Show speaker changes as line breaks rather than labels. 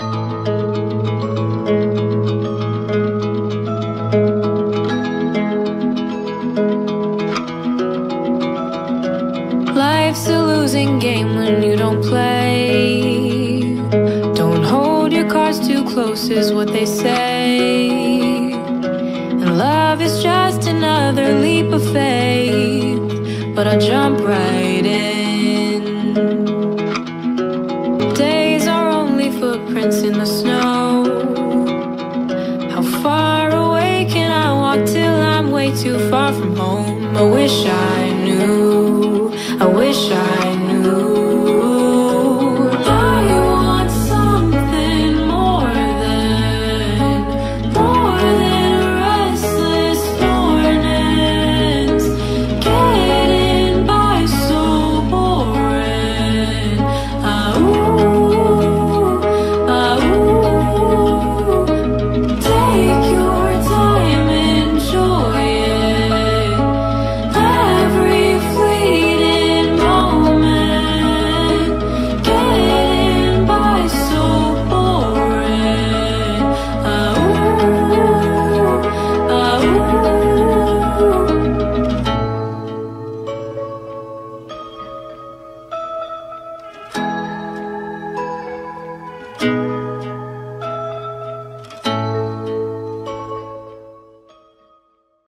Life's a losing game when you don't play. Don't hold your cards too close is what they say. And love is just another leap of faith, but I'll jump right in. Days are only footprints in the snow. How far away can I walk till I'm way too far from home? I wish I